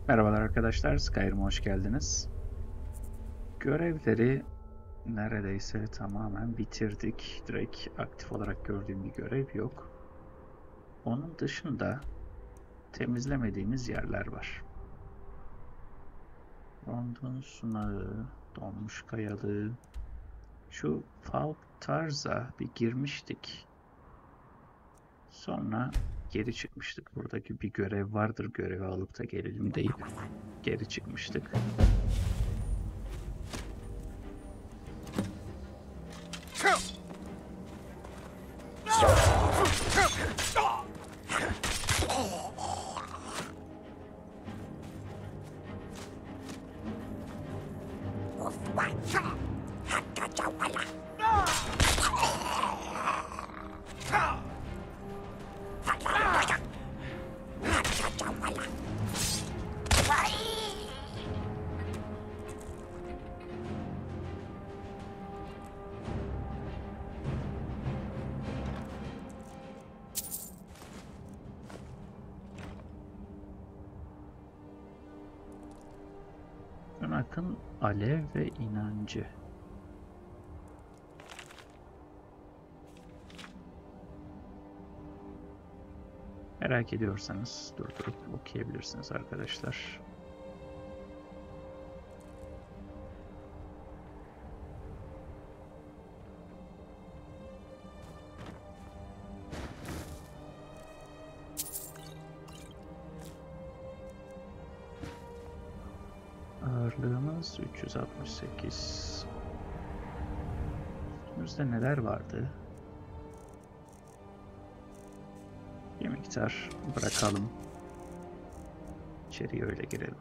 Merhabalar arkadaşlar, Skyrim'e hoş geldiniz. Görevleri neredeyse tamamen bitirdik. Direkt aktif olarak gördüğüm bir görev yok. Onun dışında temizlemediğimiz yerler var. Rondon sunağı, donmuş kayalığı. Şu Falk Tarz'a bir girmiştik. Sonra geri çıkmıştık. Buradaki bir görev vardır, görevi alıp da gelelim deyip geri çıkmıştık. Akın alev ve inancı. Merak ediyorsanız durdurup okuyabilirsiniz arkadaşlar. Ağırlığımız 368. Üstümüzde neler vardı? Bir miktar bırakalım. İçeriye öyle girelim.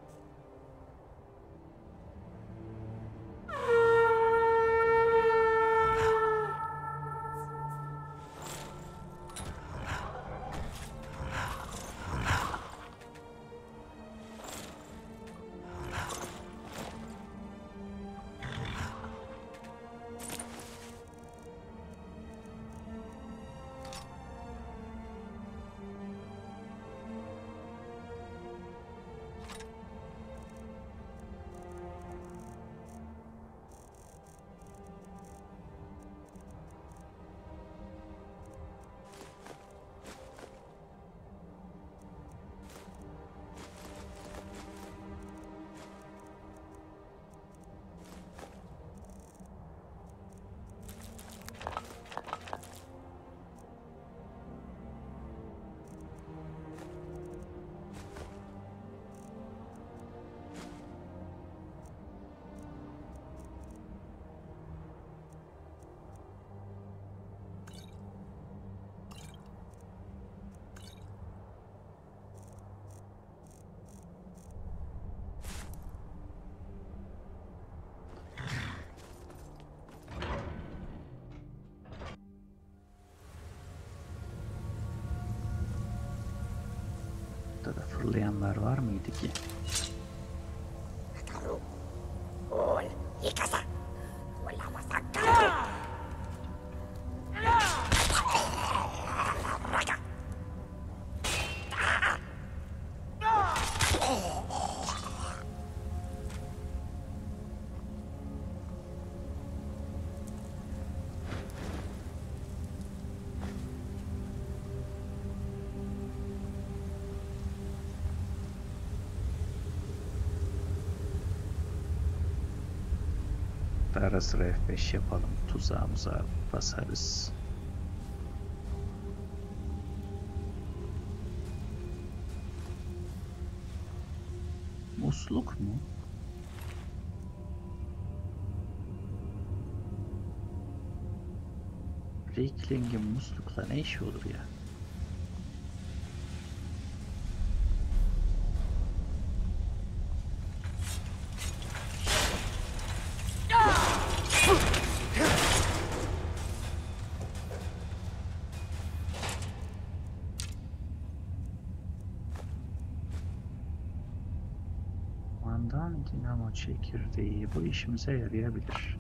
Burada da fırlayanlar var mıydı ki? Ara sıra F5 yapalım. Tuzağımıza basarız. Musluk mu? Reikling'in muslukla ne işi olur ya? Mandan dinamo çekirdeği bu işimize yarayabilir.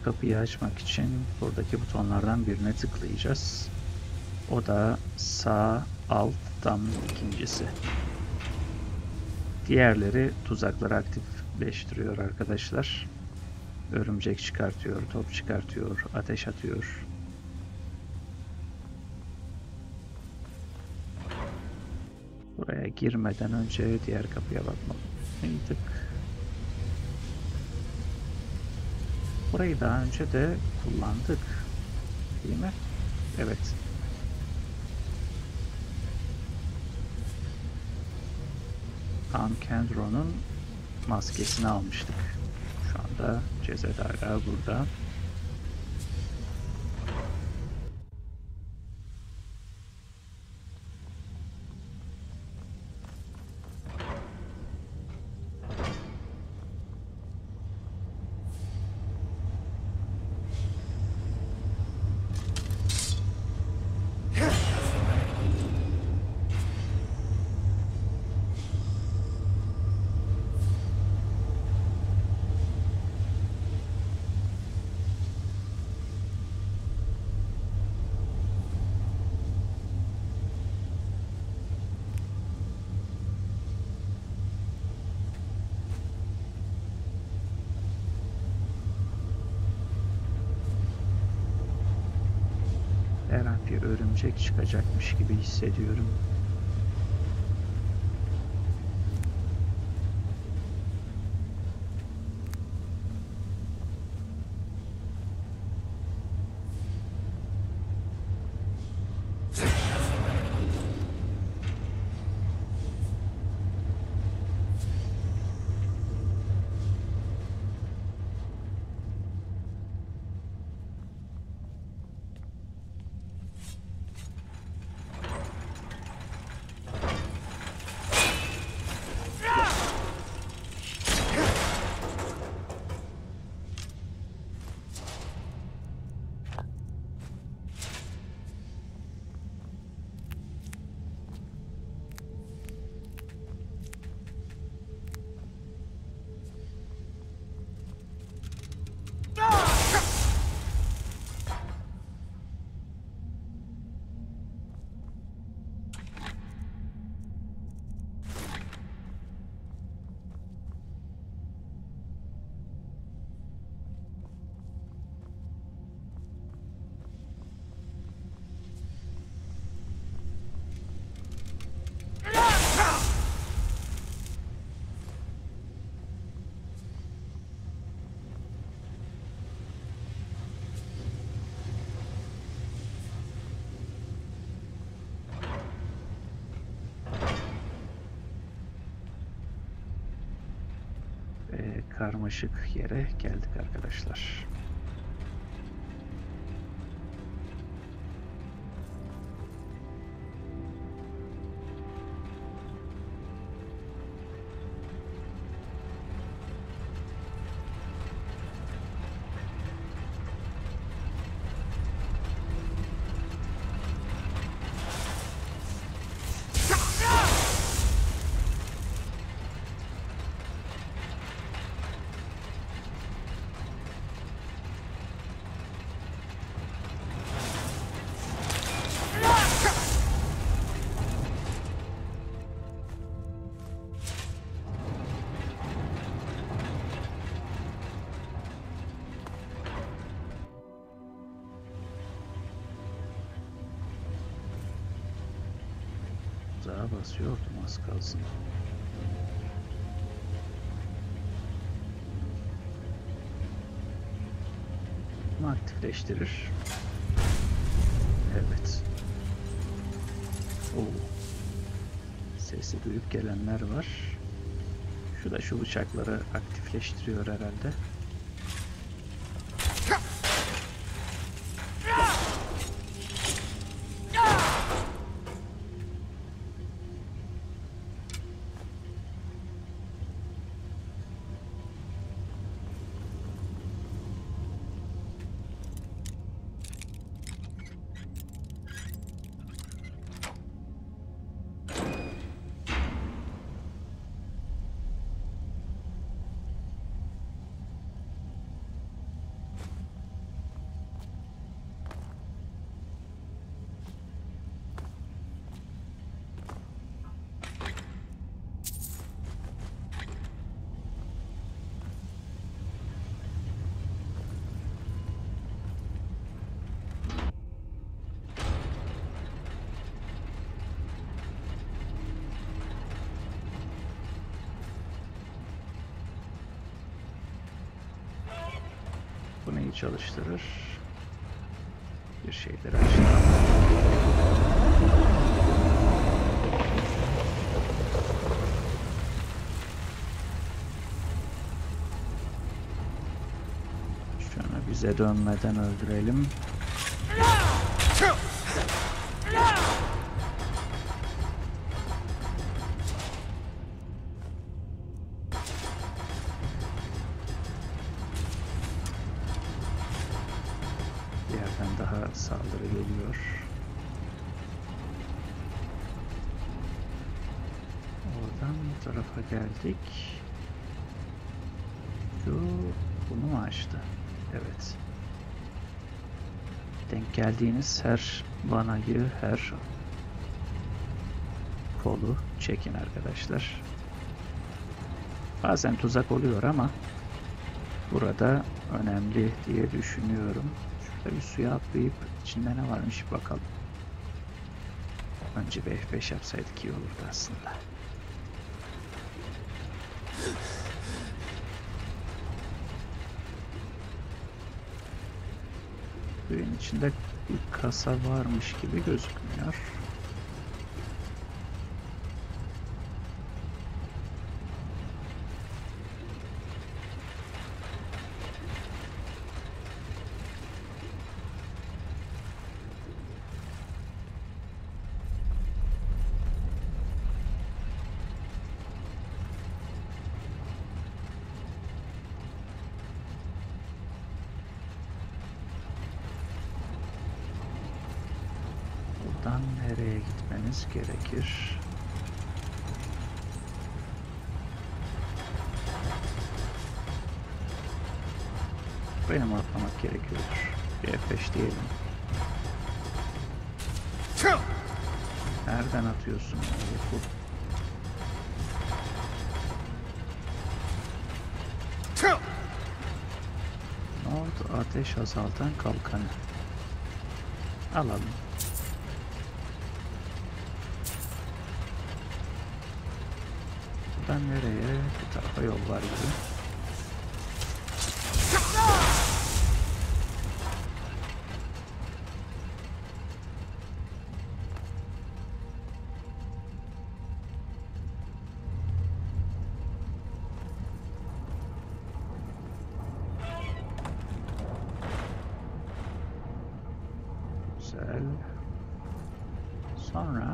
kapıyı açmak için buradaki butonlardan birine tıklayacağız. O da sağ alttan ikincisi. Diğerleri tuzakları aktifleştiriyor arkadaşlar. Örümcek çıkartıyor, top çıkartıyor, ateş atıyor. Buraya girmeden önce diğer kapıya bakmalıydık. Burayı daha önce de kullandık, değil mi? Evet. Ankendron'un maskesini almıştık. Şu anda ceset hala burada. Her an bir örümcek çıkacakmış gibi hissediyorum. Karmaşık yere geldik arkadaşlar. Daha basıyordum az kalsın. Bunu aktifleştirir. Evet. Oo. Sesi duyup gelenler var. Şu da şu bıçakları aktifleştiriyor herhalde. neyi çalıştırır? Bir şeyleri açtı. Şunu bize dönmeden öldürelim. Bir yerden daha saldırı geliyor. Oradan bu tarafa geldik. Bunu mu açtı? Evet. Denk geldiğiniz her vanayı, her kolu çekin arkadaşlar. Bazen tuzak oluyor ama burada önemli diye düşünüyorum. Şurada bir suya atlayıp içinde ne varmış bakalım. Önce bir F5 yapsaydık iyi olurdu aslında. Suyun içinde bir kasa varmış gibi gözükmüyor. Buradan nereye gitmeniz gerekir? Benim atlamak gerekiyordur. Bir F5 diyelim. Nereden atıyorsun? Ne oldu? Ateş azaltan kalkanı. Alalım. Buradan nereye? Bu tarafa yol var gibi. Güzel. Sonra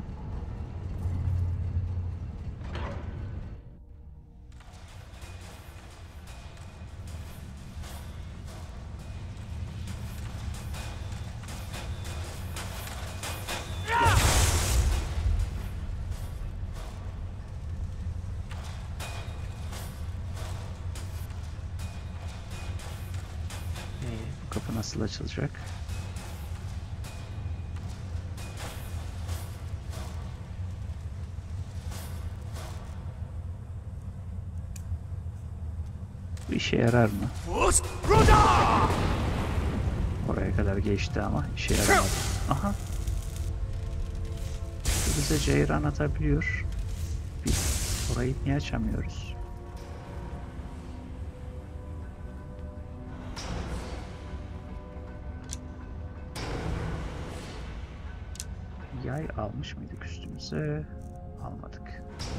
bu kapı nasıl açılacak? Bu işe yarar mı? Oraya kadar geçti ama işe yaramadı. Aha. Bize ceyran atabiliyor. Biz orayı niye açamıyoruz? Yay almış mıydık üstümüze? Almadık.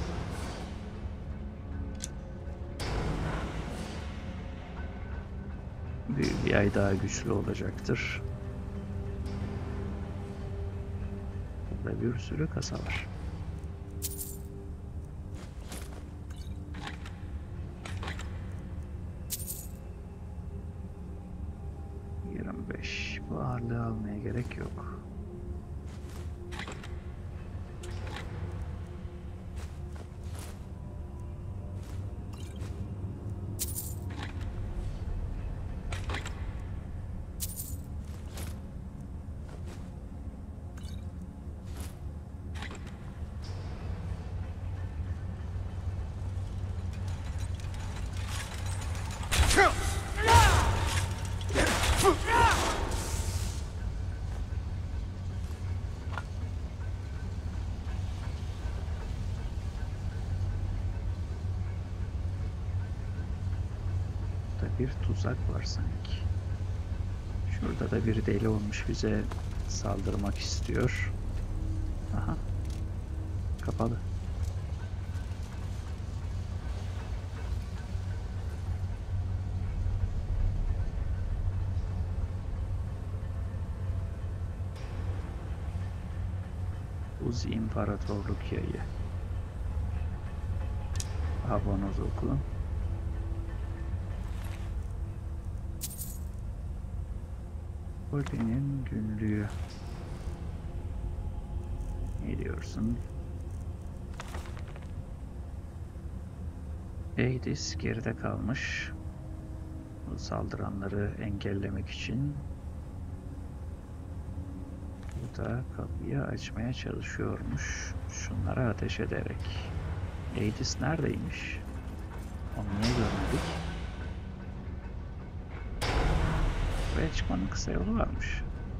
Bir yay daha güçlü olacaktır. Burada bir sürü kasa var. Bu ağırlığı almaya gerek yok. Bir tuzak var sanki. Burada da biri deli olmuş, bize saldırmak istiyor. Aha. Kapalı. Uzi İmparatorluk Yayı. Abonoz okulu. Poli'nin günlüğü. Ne diyorsun? Eidis geride kalmış. Bu saldıranları engellemek için. Bu da kapıyı açmaya çalışıyormuş. Şunlara ateş ederek. Eidis neredeymiş? Onu niye görmedik? Buraya çıkmanın kısa yolu varmış.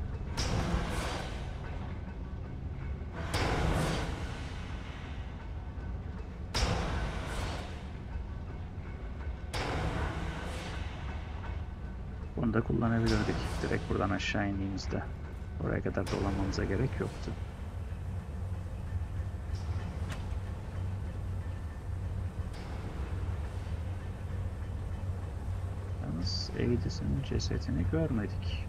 Bunu da kullanabilirdik. Direkt buradan aşağı indiğimizde. Oraya kadar dolanmamıza gerek yoktu. Yalnız Eidis'in cesedini görmedik.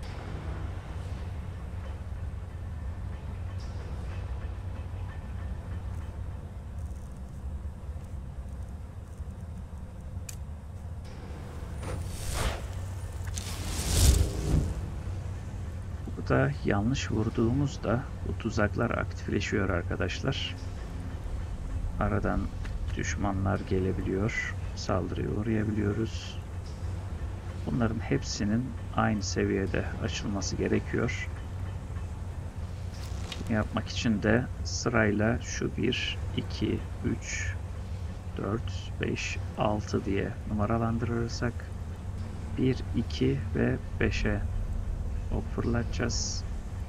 Burada yanlış vurduğumuzda bu tuzaklar aktifleşiyor arkadaşlar. Aradan düşmanlar gelebiliyor. Saldırıya uğrayabiliyoruz. Bunların hepsinin aynı seviyede açılması gerekiyor. Bunu yapmak için de sırayla şu 1, 2, 3, 4, 5, 6 diye numaralandırırsak 1, 2 ve 5'e ok fırlatacağız.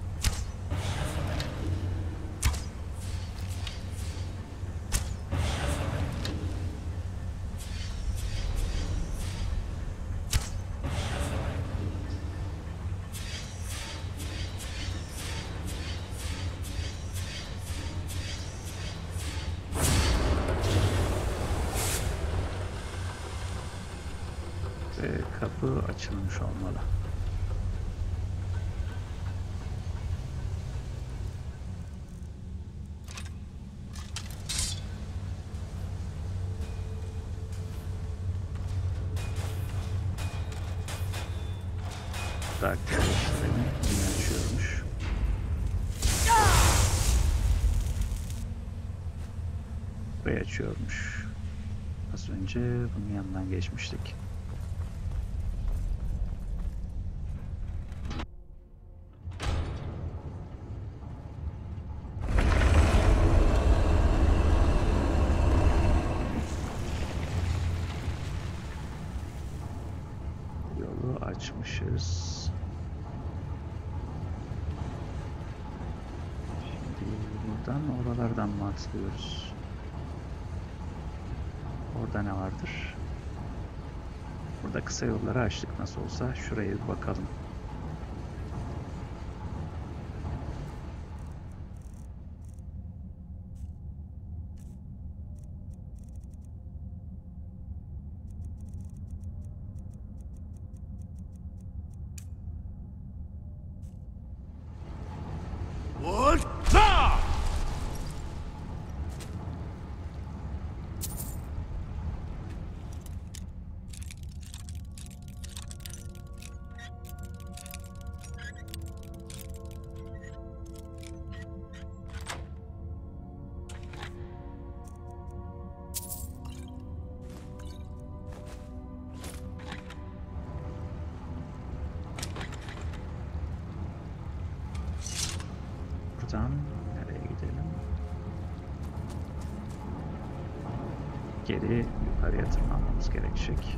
Ve kapı açılmış olmalı. Takip işlemi yine açıyormuş. Burayı açıyormuş. Az önce bunun yanından geçmiştik. Yolu açmışız. Şimdi buradan oralardan mı atlıyoruz? Orada ne vardır? Burada kısa yolları açtık nasıl olsa. Şuraya bir bakalım. Buradan nereye gidelim? Geri yukarıya tırmanmamız gerekecek.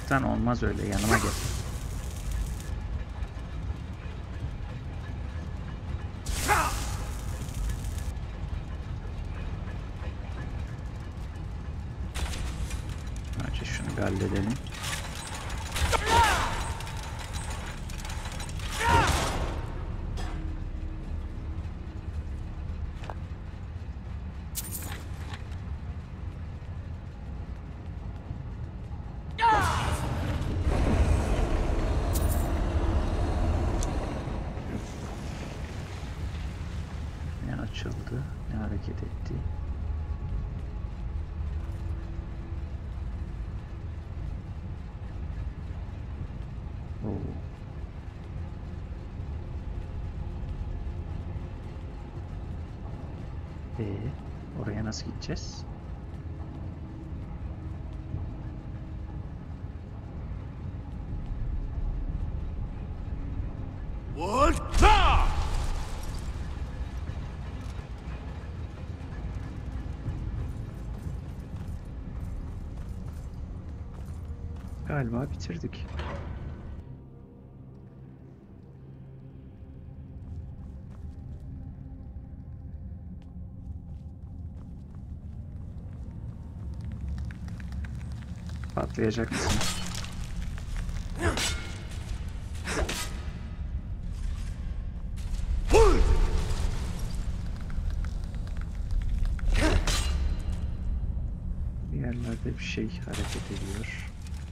Korkut'tan olmaz öyle. Yanıma gel. Önce şunu bir halledelim. Ne açıldı? Ne hareket etti? Oo. Oraya nasıl gideceğiz? Galiba bitirdik. Patlayacak mısın? Bir yerlerde bir şey hareket ediyor.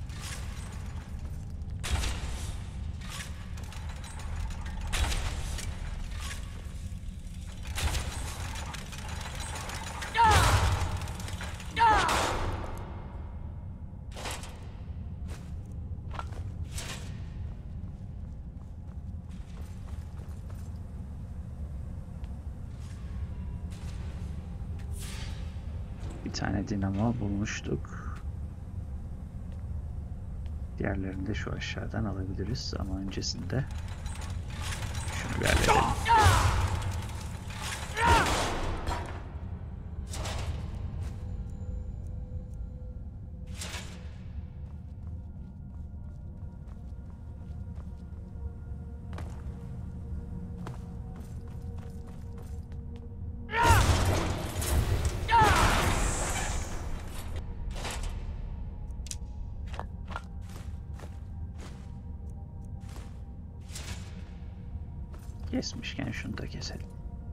Bir tane dinamo bulmuştuk. Diğerlerini de şu aşağıdan alabiliriz ama öncesinde şunu bir halledelim. Kesmişken şunu da keselim.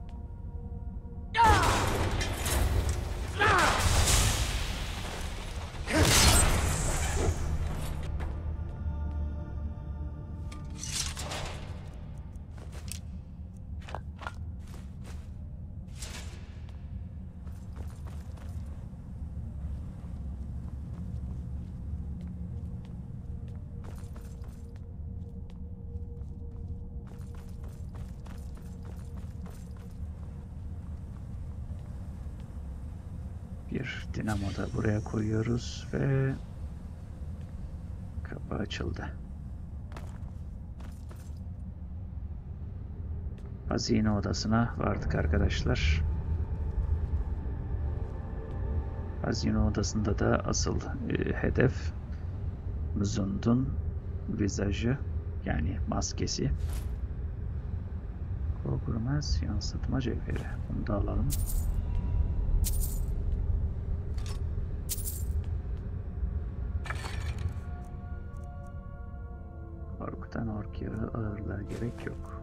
Bir dinamo da buraya koyuyoruz ve kapı açıldı. Hazine odasına vardık arkadaşlar. Hazine odasında da asıl hedef Mzund'un vizajı, yani maskesi. Korkmaz yansıtma cevheri. Bunu da alalım. Korkutan ork yağı ağırlığa gerek yok.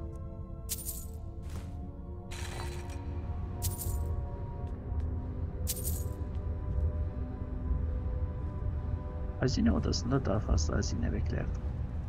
Hazine odasında daha fazla hazine beklerdim.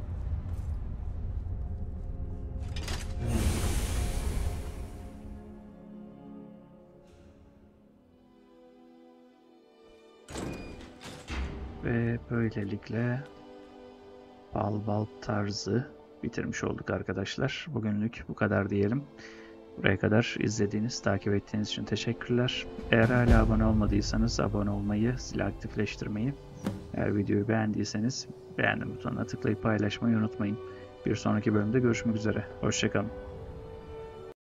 Ve böylelikle bal tarzı bitirmiş olduk arkadaşlar. Bugünlük bu kadar diyelim. Buraya kadar izlediğiniz, takip ettiğiniz için teşekkürler. Eğer hala abone olmadıysanız abone olmayı, zili aktifleştirmeyi, eğer videoyu beğendiyseniz beğendim butonuna tıklayıp paylaşmayı unutmayın. Bir sonraki bölümde görüşmek üzere. Hoşça kalın.